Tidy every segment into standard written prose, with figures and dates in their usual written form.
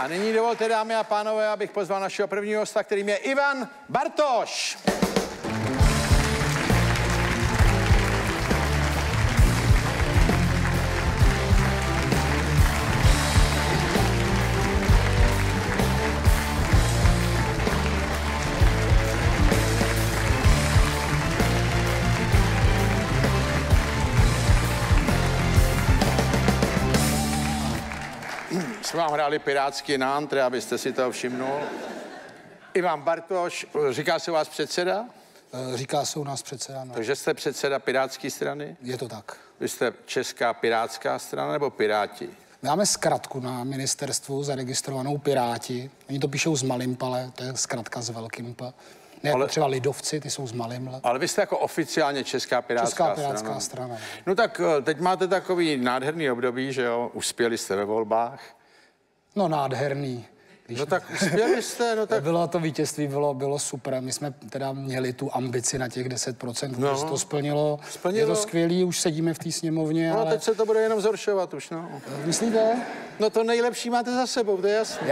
A nyní dovolte, dámy a pánové, abych pozval našeho prvního hosta, kterým je Ivan Bartoš. Jsme vám hráli pirátský na antre, abyste si toho všimnul. Ivan Bartoš, říká se u vás předseda? Říká se u nás předseda, no. Takže jste předseda pirátské strany? Je to tak. Vy jste Česká pirátská strana nebo Piráti? Máme zkratku na ministerstvu zaregistrovanou Piráti. Oni to píšou s malým P, to je zkratka s velkým P. Ne, ale třeba lidovci, ty jsou s malým L. Ale vy jste jako oficiálně Česká pirátská strana. No tak teď máte takový nádherný období, že jo? Uspěli jste ve volbách. No nádherný. No tak uspěli jste, no tak... Bylo to vítězství, bylo super. My jsme teda měli tu ambici na těch 10%, no, to splnilo. Je to skvělý, už sedíme v té sněmovně, no, ale... teď se to bude jenom zhoršovat už, no. Myslíte? No to nejlepší máte za sebou, to je jasné.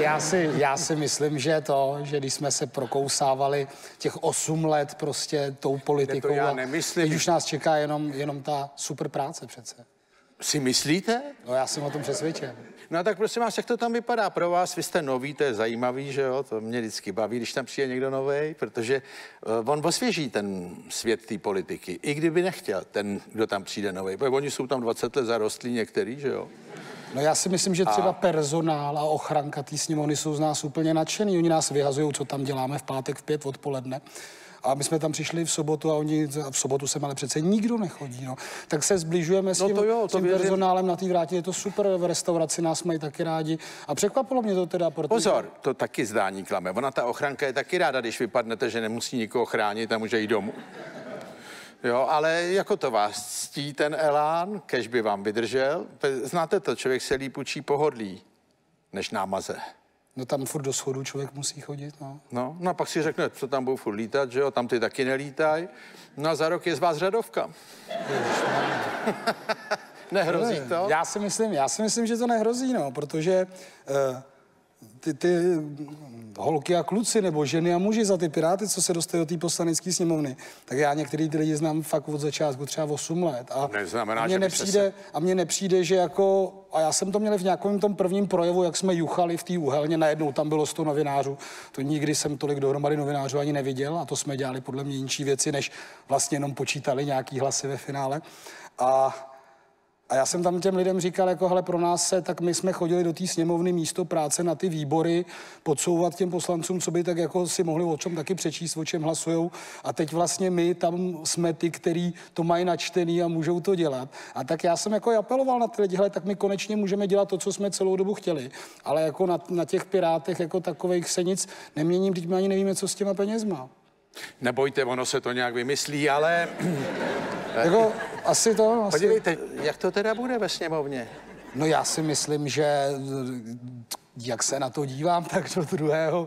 Já si myslím, že když jsme se prokousávali těch 8 let prostě tou politikou, to já nemyslím. Teď už nás čeká jenom ta super práce přece. Si myslíte? No já jsem o tom přesvědčen. No tak prosím vás, jak to tam vypadá pro vás? Vy jste nový, to je zajímavý, že jo? To mě vždycky baví, když tam přijde někdo novej, protože on osvěží ten svět té politiky, i kdyby nechtěl ten, kdo tam přijde novej. Protože oni jsou tam 20 let zarostlí některý, že jo? No já si myslím, že třeba personál a ochranka té sněmovny jsou z nás úplně nadšený. Oni nás vyhazují, co tam děláme v pátek v 5 odpoledne. A my jsme tam přišli v sobotu a v sobotu sem ale přece nikdo nechodí, no. Tak se zbližujeme s tím, tím personálem na té vrátě, je to super, v restauraci nás mají taky rádi. A překvapilo mě to teda, protože... Pozor, to taky zdání klame. Ona ta ochranka je taky ráda, když vypadnete, že nemusí nikoho chránit a může jít domů. Jo, ale jako to vás ctí ten elán, kež by vám vydržel. Znáte to, člověk se líp učí pohodlí, než námaze. No tam furt do schodu člověk musí chodit, no. No a pak si řekne, co tam budou furt lítat, že jo, tam ty taky nelítaj. No a za rok je z vás řadovka. Nehrozí to? Já si myslím, že to nehrozí, no, protože ty holky a kluci, nebo ženy a muži za ty Piráty, co se dostají do té poslanecké sněmovny, tak já některý ty lidi znám fakt od začátku třeba 8 let. A mně nepřijde, že jako... A já jsem to měl v nějakém tom prvním projevu, jak jsme juchali v té úhelně, najednou tam bylo 100 novinářů. To nikdy jsem tolik dohromady novinářů ani neviděl a to jsme dělali podle mě jinčí věci, než vlastně jenom počítali nějaký hlasy ve finále. A já jsem tam těm lidem říkal, jako hele, pro nás se, tak my jsme chodili do té sněmovny místo práce na ty výbory, podsouvat těm poslancům, co by tak jako si mohli o čem taky přečíst, o čem hlasujou. A teď vlastně my tam jsme ty, který to mají načtený a můžou to dělat. A tak já jsem jako apeloval na ty lidi, hele, tak my konečně můžeme dělat to, co jsme celou dobu chtěli. Ale jako na těch Pirátech jako takových se nic nemění, teď my ani nevíme, co s těma penězma. Nebojte, ono se to nějak vymyslí, ale... Jako, asi to... Podívejte, jak to teda bude ve sněmovně? No já si myslím, že jak se na to dívám, tak do druhého...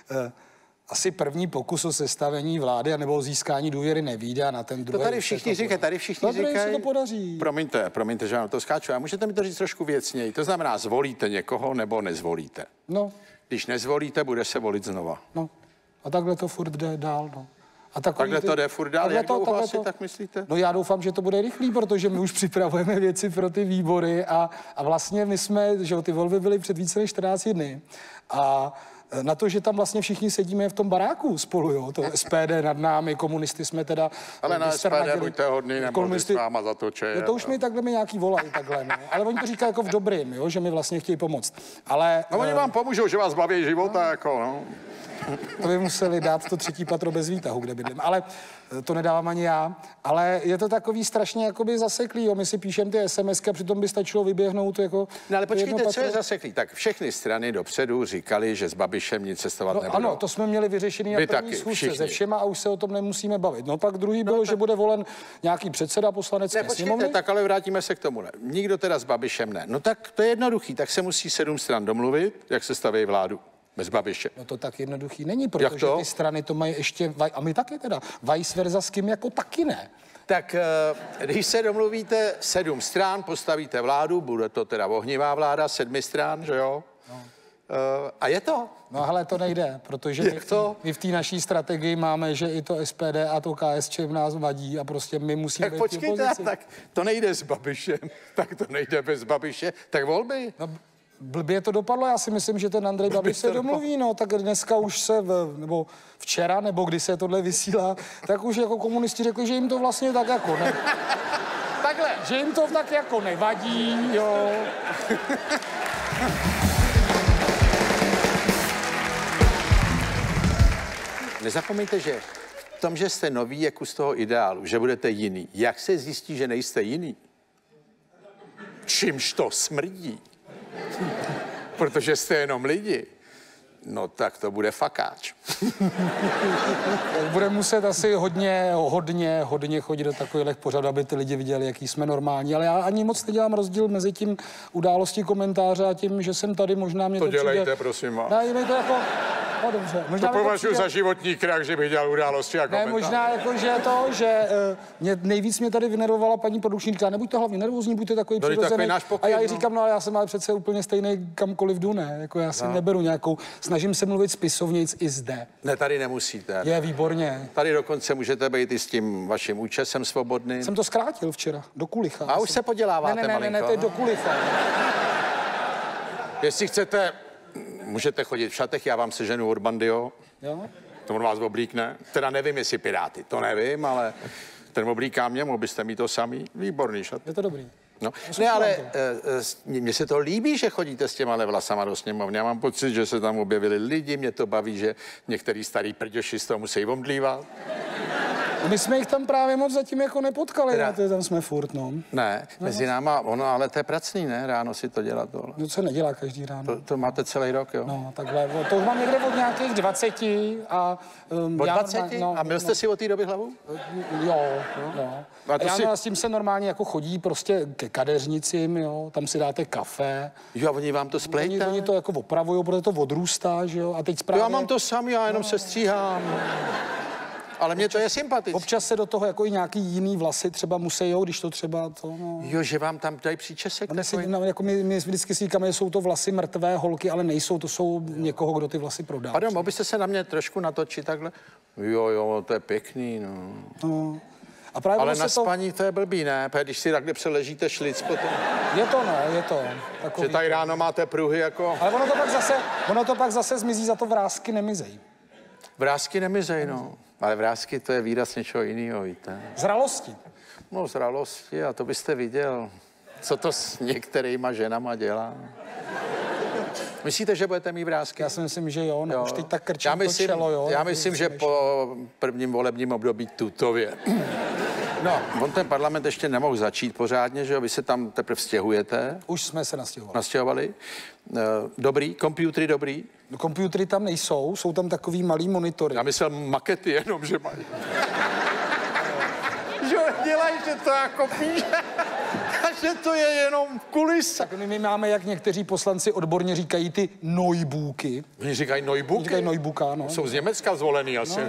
Asi první pokus o sestavení vlády nebo o získání důvěry nevyjde a na ten druhý... To tady všichni říkají, se to podaří. Promiňte, že vám to skáču. A můžete mi to říct trošku věcněji. To znamená, zvolíte někoho nebo nezvolíte? No. Když nezvolíte, bude se volit znova. No. A takhle to furt jde dál, no. A takhle to jde furt dál, jak dlouho asi tak myslíte? No já doufám, že to bude rychlý, protože my už připravujeme věci pro ty výbory a vlastně my jsme, že ty volby byly před více než 14 dny a na to, že tam vlastně všichni sedíme v tom baráku spolu, jo, to SPD nad námi, komunisty jsme teda... Ale na SPD buďte hodný, nebo s váma zatočí. No to už mi takhle nějaký volají takhle, no. Ale oni to říkají jako v dobrým, jo, že mi vlastně chtějí pomoct. Ale... No oni vám pomůžou, že vás baví života, no. Jako, no. To by museli dát to 3. patro bez výtahu, kde bydlím. Ale to nedávám ani já. Ale je to takový strašně jakoby zaseklý. Jo. My si píšeme ty SMSky a přitom by stačilo vyběhnout jako... No ale počkejte, co je zaseklý? Tak všechny strany dopředu říkali, že s Babišem nic cestovat nebudou. Ano, to jsme měli vyřešený na první schůzce se všema a už se o tom nemusíme bavit. No pak druhý bylo, že bude volen nějaký předseda poslanecké sněmovny. Tak ale vrátíme se k tomu. Ne. Nikdo teda s Babišem ne. No tak to je jednoduchý. Tak se musí 7 stran domluvit, jak se staví vládu. Bez Babiše. No to tak jednoduchý není, protože ty strany to mají ještě, a my taky teda, vice versa s kým jako taky ne. Tak když se domluvíte 7 stran, postavíte vládu, bude to teda ohnivá vláda, 7 stran, že jo? No. A je to. No hele, to nejde, protože my v té naší strategii máme, že i to SPD a to KSČM nás vadí a prostě my musíme Tak být v počkejte, opozici. tak to nejde s Babišem, tak to nejde bez Babiše, tak volby. No, blbě to dopadlo, já si myslím, že ten Andrej Babiš se domluví, no, tak dneska už se, nebo včera, nebo kdy se tohle vysílá, tak už jako komunisti řekli, že jim to vlastně tak jako ne... Takhle. Že jim to tak jako nevadí, jo. Nezapomeňte, že v tom, že jste nový, je kus toho ideálu, že budete jiný. Jak se zjistí, že nejste jiný? Čímž to smrdí? Protože jste jenom lidi. No tak to bude fakáč. Budeme muset asi hodně chodit do takových pořadů, aby ty lidi viděli, jaký jsme normální. Ale já ani moc nedělám rozdíl mezi tím událostí komentáře a tím, že jsem tady, možná mě To to dělejte, přijde... prosím vás. Ne, mi to jako... No dobře. Možná To považuji za životní krach, že bych dělal události a Ne, komentáře. možná jako, že to, že nejvíc mě tady vynervovala paní produkčníka. Nebuďte hlavně nervózní, buďte takový To je přirozený. takový náš pokyn, A já jí no. říkám, no ale já jsem ale přece úplně stejný kamkoliv jdu, ne? Jako já si neberu nějakou, snažím se mluvit spisovnějc i zde. Ne, tady nemusíte. Je výborně. Tady dokonce můžete být i s tím vaším účesem svobodným. Jsem to zkrátil včera, do kulicha. A už se poděláváte ne, malinko. to je do kulicha. Jestli chcete, můžete chodit v šatech, já vám seženu od Bandio. Jo? To on vás oblíkne. Teda nevím, jestli Piráty, to nevím, ale ten oblíká mě, mohl byste mít to samý. Výborný šat. Je to dobrý. No. Ne, ale mně se to líbí, že chodíte s těma vlasama do sněmovny. Já mám pocit, že se tam objevili lidi, mě to baví, že některý starý prďoši z toho musí omdlívat. My jsme jich tam právě moc zatím jako nepotkali, Teda- na to tam jsme furt, no. Ne, mezi náma, ono, ale to je pracný, ne? Ráno si to dělat tohle. No co nedělá každý ráno. To máte celý rok, jo? No, takhle, to už mám někde od nějakých 20 a... Od já 20? normálně- A měl jste si od té doby hlavu? Jo. A to Já si- s tím se normálně jako chodí prostě ke kadeřnicím, jo, tam si dáte kafe. Jo, a oni vám to splejte? Oni to jako opravujou, protože to odrůstá, že jo, a teď právě... Já mám to samý, já jenom se stříhám. Ale mně to je sympatické. Občas se do toho jako i nějaký jiný vlasy třeba musí, jo, když to třeba to, no... Jo, že vám tam dají příčesek? No, jako my vždycky si říkáme, že jsou to vlasy mrtvé holky, ale nejsou, to jsou někoho, kdo ty vlasy prodá. Pardon, mohl byste se na mě trošku natočit takhle? Jo, to je pěkný, no. No. A právě Ale ono na se to... spaní to je blbý, ne? Protože když si takhle přeležíte šlic potom, Je to, no, je to. Takový. že tady ráno máte pruhy jako... Ale ono to pak zase zmizí, za to vrásky nemizej. Vrásky nemizej, no. Ale vrásky to je výraz něčeho jiného, víte. Zralosti. No, zralosti, a to byste viděl, co to s některýma ženama dělá. Myslíte, že budete mít vrásky? Já si myslím, že jo, no, už teď tak krčím já myslím, to čelo, jo. Já myslím, že po prvním volebním období tutově. No, on ten parlament ještě nemohl začít pořádně, že jo? Vy se tam teprve stěhujete, Už jsme se nastěhovali. nastěhovali. Dobrý, počítači dobrý. No, počítači tam nejsou, jsou tam takový malý monitory. Já myslel makety jenom, že mají. Že dělají, že to jako píše. A že to je jenom kulisa. Tak my máme, jak někteří poslanci odborně říkají, ty nojbůky. Oni říkají nojbuky. Říkají nojbuka, no. Jsou z Německa zvolený asi.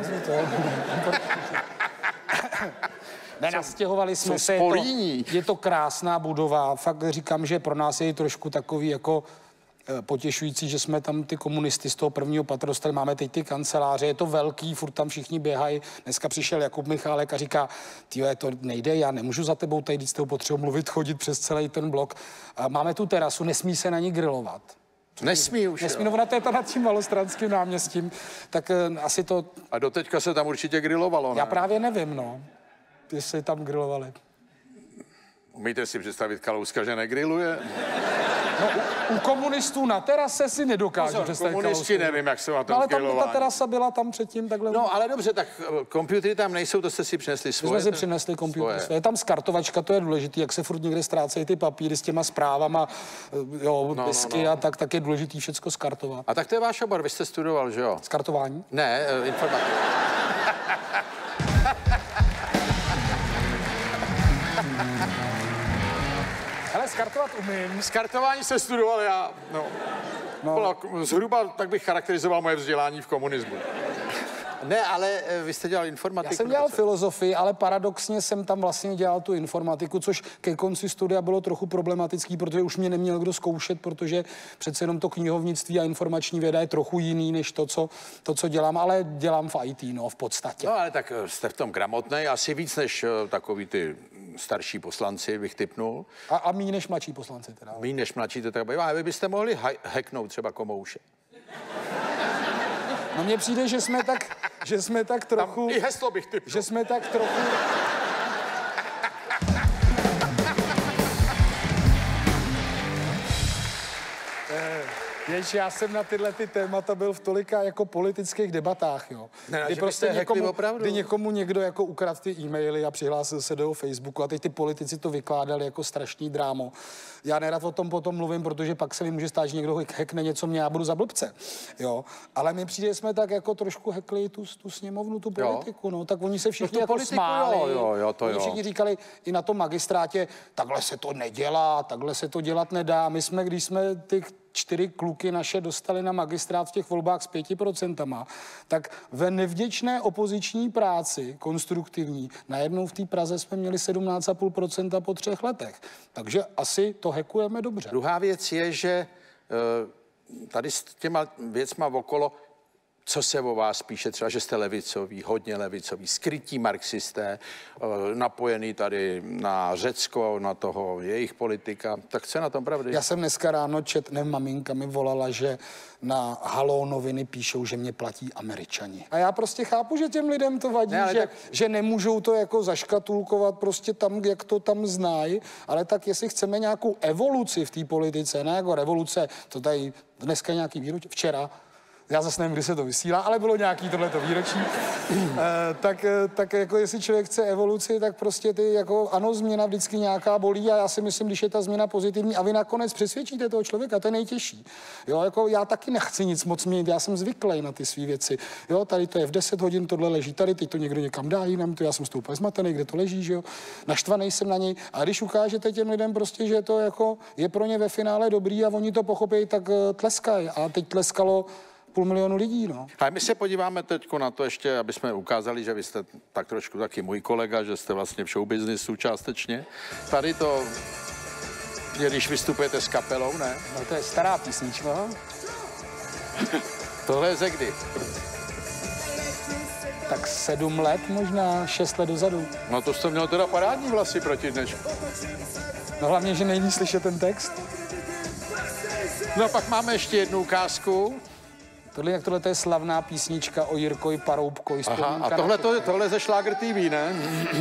Nenastěhovali jsme jsou se, spolíní. je to krásná budova, fakt říkám, že pro nás je trošku takový jako potěšující, že jsme tam ty komunisty z toho prvního patra dostali, máme teď ty kanceláře, je to velký, furt tam všichni běhají. Dneska přišel Jakub Michálek a říká, tyjo, to nejde, já nemůžu za tebou tady s tebou potřebuji mluvit, chodit přes celý ten blok. A máme tu terasu, nesmí se na ní grilovat. Nesmí už. Nesmí, Jo. no ona to je tam nad tím Malostranským náměstím, tak asi to, A doteďka se tam určitě grilovalo, ne? já právě nevím, no, jestli tam grilovali. Umíte si představit Kalouska, že negriluje? U komunistů na terase si nedokážu představit Komunisti Kalouska. nevím, jak jsou na tom No, ale tam ta grilování. terasa byla tam předtím takhle. No, ale dobře, tak počítači tam nejsou, to jste si přinesli My svoje. jsme si přinesli počítač. Svoje. Je tam skartovačka, to je důležitý, jak se furt někde ztrácejí ty papíry s těma zprávama, jo, disky a tak je důležitý všecko skartovat. A tak to je váš obor, vy jste studoval, že jo? Skartování? Ne, informatika. Hele, skartovat umím. Skartování se studoval já, no. Zhruba tak bych charakterizoval moje vzdělání v komunismu. Ne, ale vy jste dělal informatiku. Já jsem dělal filozofii, ale paradoxně jsem tam vlastně dělal tu informatiku, což ke konci studia bylo trochu problematický, protože už mě neměl kdo zkoušet, protože přece jenom to knihovnictví a informační věda je trochu jiný než to, co dělám, ale dělám v IT, no, v podstatě. No, ale tak jste v tom gramotnej, asi víc než takový ty starší poslanci, bych tipnul. A míň než mladší poslanci teda. Míň než mladší to tak bývá. A vy byste mohli hacknout třeba Komouše. No mně přijde, že jsme tak trochu... Tam i heslo bych tipnul. Že jsme tak trochu... Víš, já jsem na tyhle témata byl v tolika jako politických debatách, jo. Ne, kdy prostě kdy někomu někdo jako ukradl ty e-maily a přihlásil se do jeho Facebooku a teď ty politici to vykládali jako strašný drámo. Já nerad o tom potom mluvím, protože pak se mi může stát, že někdo hackne něco mě, já budu za blbce, jo. Ale mi přijde, jsme tak jako trošku hackli tu sněmovnu, tu politiku, jo. No. Tak oni se všichni jako smáli. Oni všichni říkali i na tom magistrátě, takhle se to nedělá, takhle se to dělat nedá. My jsme, když jsme ty 4 kluky naše dostali na magistrát v těch volbách s 5%, tak ve nevděčné opoziční práci, konstruktivní, najednou v té Praze jsme měli 17,5% po 3 letech. Takže asi to hackujeme dobře. Druhá věc je, že tady s těma věcma okolo, co se o vás píše, třeba, že jste levicový, hodně levicový, skrytí marxisté, napojený tady na Řecko, na toho jejich politika. Tak co je na tom pravdy? Já jsem dneska ráno maminka mi volala, že na Haló noviny píšou, že mě platí Američani. A já prostě chápu, že těm lidem to vadí, že nemůžou to jako zaškatulkovat prostě tam, jak to tam znají, ale tak jestli chceme nějakou evoluci v té politice, ne jako revoluce, to tady dneska nějaký výročí, včera, já zase nevím, kdy se to vysílá, ale bylo nějaký tohleto výročí. Tak jako jestli člověk chce evoluci, tak prostě ty jako ano, změna vždycky nějaká bolí a já si myslím, když je ta změna pozitivní a vy nakonec přesvědčíte toho člověka, to je nejtěžší. Jo, jako já taky nechci nic moc měnit, já jsem zvyklý na ty své věci. Jo, tady to je v 10 hodin, tohle leží tady, teď to někdo někam dá jinam, to já jsem stoupil zmatený, kde to leží, že jo. Naštvaný jsem na něj. A když ukážete těm lidem prostě, že to jako je pro ně ve finále dobrý a oni to pochopí, tak tleskají. A teď tleskalo 500 000 lidí, no. A my se podíváme teď na to ještě, aby jsme ukázali, že vy jste tak trošku taky můj kolega, že jste vlastně v showbiznisu částečně. Tady to je, když vystupujete s kapelou, ne? No to je stará písnička. Tohle je ze kdy? Tak 7 let, možná 6 let dozadu. No to jste měl teda parádní vlasy proti dnešku. No hlavně, že nejde slyšet ten text. No a pak máme ještě jednu ukázku. Tohle je slavná písnička o Jirkovi Paroubkovi. Aha, a tohle je ze Šlágr TV, ne?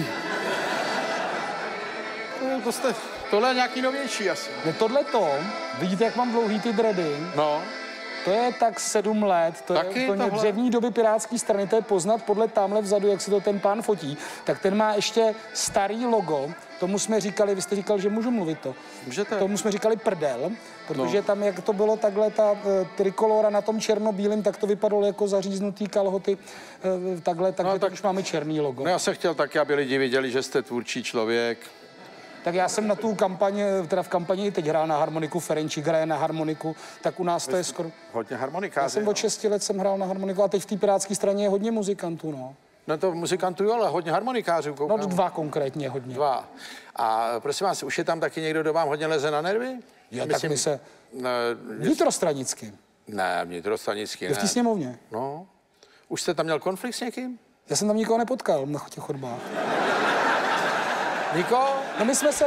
Tohle je nějaký novější asi. Ne, tohleto, vidíte, jak mám dlouhý ty dready? No. To je tak 7 let, to taky je úplně dřevní doby pirátské strany, to je poznat podle tamhle vzadu, jak si to ten pán fotí. Tak ten má ještě starý logo, tomu jsme říkali, vy jste říkal, že můžu mluvit to. Můžete. Tomu jsme říkali prdel, protože tam, jak to bylo takhle, ta trikolora na tom černobílém, tak to vypadalo jako zaříznutý kalhoty, takhle, tak už máme černý logo. No já jsem chtěl taky, aby lidi viděli, že jste tvůrčí člověk. Tak já jsem na tu kampaň, teda v kampani teď hrál na harmoniku, Ferenčík hraje na harmoniku, tak u nás to je skoro... Hodně harmonikářů. Já jsem od 6 let jsem hrál na harmoniku a teď v té pirátské straně je hodně muzikantů, no. No to muzikantů jo, ale hodně harmonikářů koukám. No 2 konkrétně hodně. 2. A prosím vás, už je tam taky někdo, kdo vám hodně leze na nervy? Já tak my se... Vnitrostranicky. Ne, vnitrostranicky ne. V té sněmovně. No. Už jste tam měl konflikt s někým? Já jsem tam nikoho nepotkal na těch chodbách. Nikoho? No my jsme se...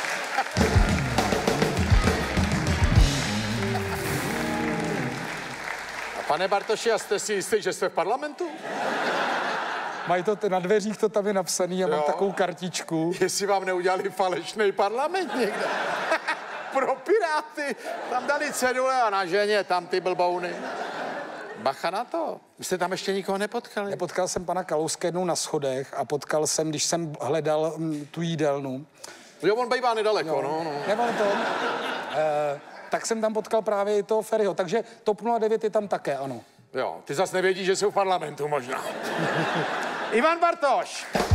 A pane Bartoši, a jste si jistý, že jste v parlamentu? Mají to na dveřích, to tam je napsaný a mám takovou kartičku. Jestli vám neudělali falešný parlament někde. Pro Piráty. Tam dali cedule a na ženě tam ty blbouny. Bacha na to. Vy jste tam ještě nikoho nepotkali? Nepotkal jsem pana Kalouska jednou na schodech a potkal jsem, když jsem hledal tu jídelnu. Jo, on bývá nedaleko, no. Nebo to. Tak jsem tam potkal právě i toho Ferryho, takže TOP 09 je tam také, ano. Jo, ty zas nevědí, že jsou v parlamentu možná. Ivan Bartoš.